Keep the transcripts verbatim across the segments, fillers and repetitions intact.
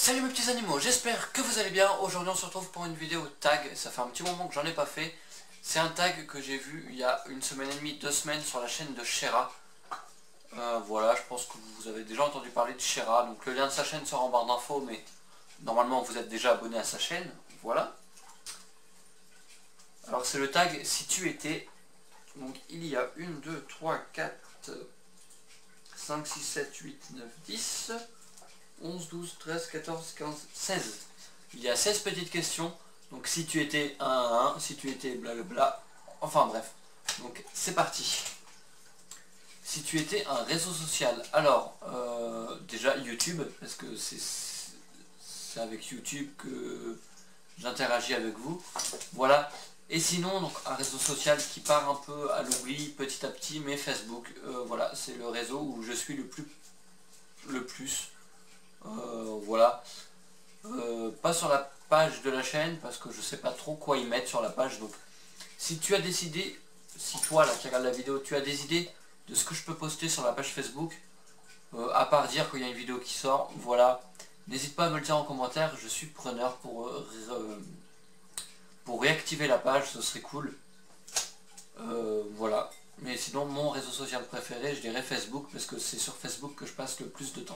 Salut mes petits animaux, j'espère que vous allez bien. Aujourd'hui on se retrouve pour une vidéo tag. Ça fait un petit moment que j'en ai pas fait. C'est un tag que j'ai vu il y a une semaine et demie, deux semaines sur la chaîne de Shera. euh, Voilà, je pense que vous avez déjà entendu parler de Shera. Donc le lien de sa chaîne sera en barre d'infos, mais normalement vous êtes déjà abonné à sa chaîne. Voilà. Alors c'est le tag si tu étais. Donc il y a un, deux, trois, quatre, cinq, six, sept, huit, neuf, dix, onze, douze, treize, quatorze, quinze, seize. Il y a seize petites questions. Donc si tu étais un à un, si tu étais blablabla. Enfin bref. Donc c'est parti. Si tu étais un réseau social. Alors euh, déjà YouTube, parce que c'est c'est avec YouTube que j'interagis avec vous. Voilà. Et sinon, donc un réseau social qui part un peu à l'oubli petit à petit, mais Facebook, euh, voilà, c'est le réseau où je suis le plus le plus. Euh, voilà. Euh, pas sur la page de la chaîne parce que je sais pas trop quoi y mettre sur la page. Donc si tu as décidé, si toi là qui regarde la vidéo, tu as des idées de ce que je peux poster sur la page Facebook, euh, à part dire qu'il y a une vidéo qui sort, voilà, n'hésite pas à me le dire en commentaire, je suis preneur pour euh, euh, pour réactiver la page, ce serait cool. Euh, voilà. Mais sinon mon réseau social préféré, je dirais Facebook, parce que c'est sur Facebook que je passe le plus de temps.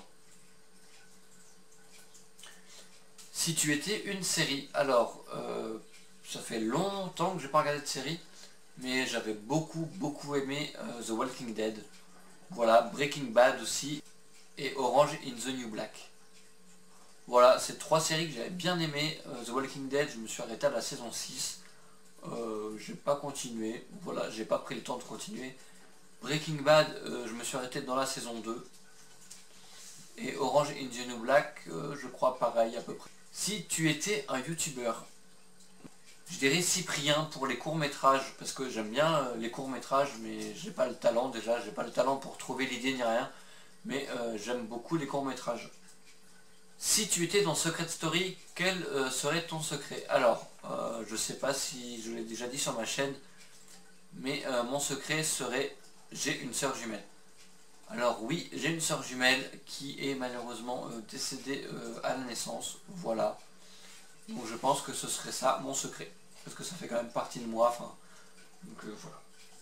Si tu étais une série, alors euh, ça fait longtemps que j'ai pas regardé de série, mais j'avais beaucoup beaucoup aimé euh, The Walking Dead. Voilà, Breaking Bad aussi, et Orange is the New Black. Voilà, c'est trois séries que j'avais bien aimé. euh, The Walking Dead, je me suis arrêté à la saison six. Euh, j'ai pas continué, voilà, j'ai pas pris le temps de continuer. Breaking Bad, euh, je me suis arrêté dans la saison deux. Et Orange is the New Black, euh, je crois pareil à peu près. Si tu étais un youtubeur, je dirais Cyprien pour les courts-métrages, parce que j'aime bien euh, les courts-métrages, mais j'ai pas le talent déjà, j'ai pas le talent pour trouver l'idée ni rien, mais euh, j'aime beaucoup les courts-métrages. Si tu étais dans Secret Story, quel euh, serait ton secret? Alors, euh, je sais pas si je l'ai déjà dit sur ma chaîne, mais euh, mon secret serait j'ai une sœur jumelle. Alors oui, j'ai une sœur jumelle qui est malheureusement euh, décédée euh, à la naissance, voilà. Donc je pense que ce serait ça mon secret, parce que ça fait quand même partie de moi, enfin, donc euh, voilà.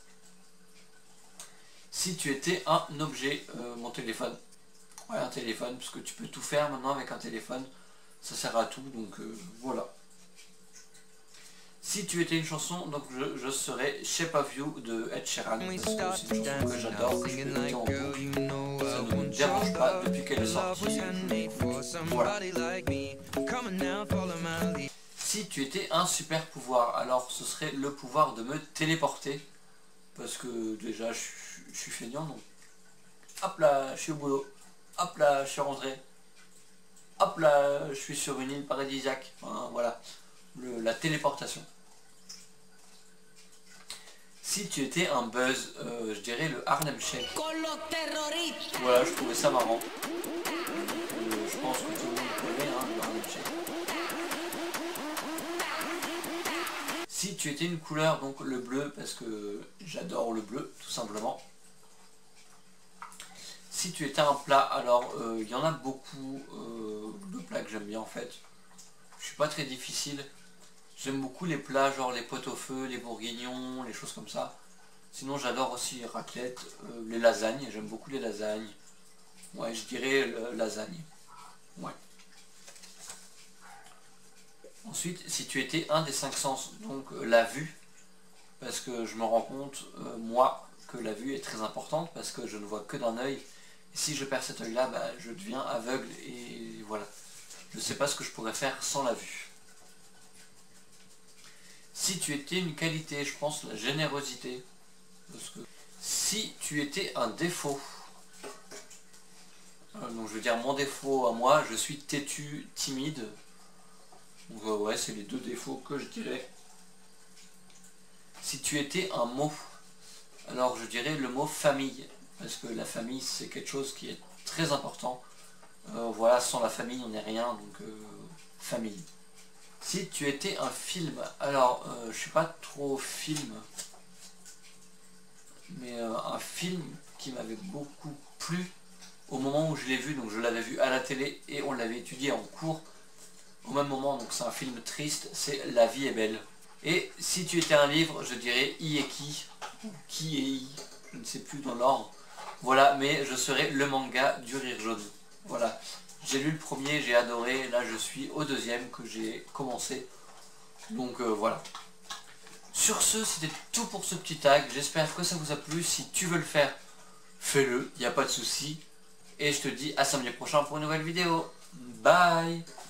Si tu étais un objet, euh, mon téléphone. Ouais, un téléphone, parce que tu peux tout faire maintenant avec un téléphone, ça sert à tout, donc euh, voilà. Si tu étais une chanson, donc je, je serais Shape of You de Ed Sheeran, parce que c'est une chanson que j'adore, que je peux écouter en boucle, ça ne me dérange pas depuis qu'elle est sortie. Voilà. Si tu étais un super pouvoir, alors ce serait le pouvoir de me téléporter, parce que déjà je, je suis feignant, donc hop là, je suis au boulot, hop là, je suis rentré, hop là, je suis sur une île paradisiaque, enfin, voilà, le, la téléportation. Si tu étais un buzz, euh, je dirais le Harlem Shake. Voilà, je trouvais ça marrant. Euh, je pense que tout le monde connaît, hein, le Harlem Shake. Si tu étais une couleur, donc le bleu, parce que j'adore le bleu, tout simplement. Si tu étais un plat, alors il euh, y en a beaucoup euh, de plats que j'aime bien en fait. Je suis pas très difficile. J'aime beaucoup les plats, genre les pot-au-feu, les bourguignons, les choses comme ça. Sinon j'adore aussi les raclettes, euh, les lasagnes, j'aime beaucoup les lasagnes. Ouais, je dirais le, lasagne. Ouais. Ensuite, si tu étais un des cinq sens, donc euh, la vue, parce que je me rends compte, euh, moi, que la vue est très importante, parce que je ne vois que d'un œil. Et si je perds cet œil-là, bah, je deviens aveugle, et voilà. Je ne sais pas ce que je pourrais faire sans la vue. Si tu étais une qualité, je pense la générosité. Parce que si tu étais un défaut, euh, donc je veux dire mon défaut à moi, je suis têtu, timide. Donc euh, ouais, c'est les deux défauts que je dirais. Si tu étais un mot, alors je dirais le mot famille. Parce que la famille c'est quelque chose qui est très important. Euh, voilà, sans la famille on n'est rien, donc euh, famille. Si tu étais un film, alors euh, je suis pas trop film, mais euh, un film qui m'avait beaucoup plu, au moment où je l'ai vu, donc je l'avais vu à la télé et on l'avait étudié en cours au même moment, donc c'est un film triste, c'est La vie est belle. Et si tu étais un livre, je dirais I et qui, qui et I, je ne sais plus dans l'ordre. Voilà, mais je serais le manga du rire jaune. Voilà, j'ai lu le premier, j'ai adoré, là je suis au deuxième que j'ai commencé. Donc euh, voilà. Sur ce, c'était tout pour ce petit tag, j'espère que ça vous a plu. Si tu veux le faire, fais-le, il n'y a pas de souci. Et je te dis à samedi prochain pour une nouvelle vidéo. Bye.